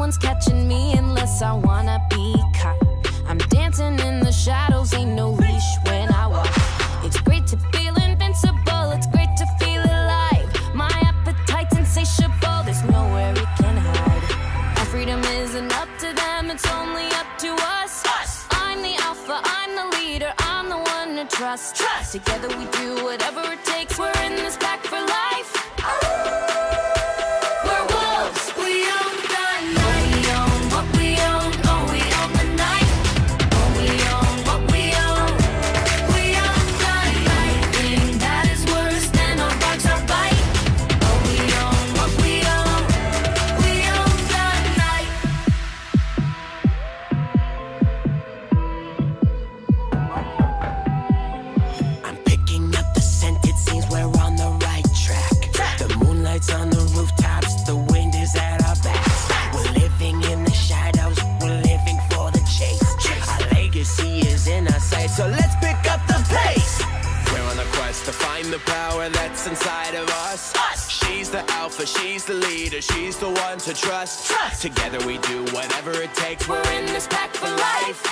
one's catching me unless I wanna be caught. I'm dancing in the shadows, ain't no leash when I walk. It's great to feel invincible, it's great to feel alive. My appetite's insatiable, there's nowhere it can hide. Our freedom isn't up to them, it's only up to us. I'm the alpha, I'm the leader, I'm the one to trust. Together we do whatever it takes, we're in this pack for life. We're wolves, we own the night. We own what we own, oh we own the night. Oh we own what we own, we own the night. Thing that is worse than a box or bite. Oh we own what we own, we own the night. I'm picking up the scent, it seems we're on the right track. The moonlight's on the rooftops, the wind is at our backs. We're living in the shadows, we're living for the chase. Our legacy is in our sight, so let's pick up the pace. We're on a quest to find the power that's inside of us. She's the alpha, she's the leader, she's the one to trust. Together we do whatever it takes, we're in this pack for life.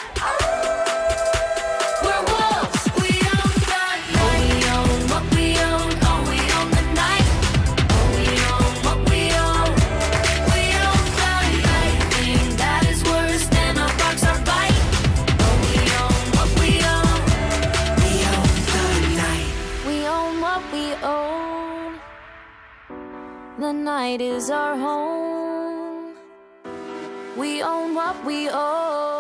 We're wolves, we own the night. We own what we own, oh we own the night. Oh we own what we own, we own the night. Thing that is worse than a box or bite. Oh we own what we own, We own the night. we own what we own. The night is our home. We own what we own.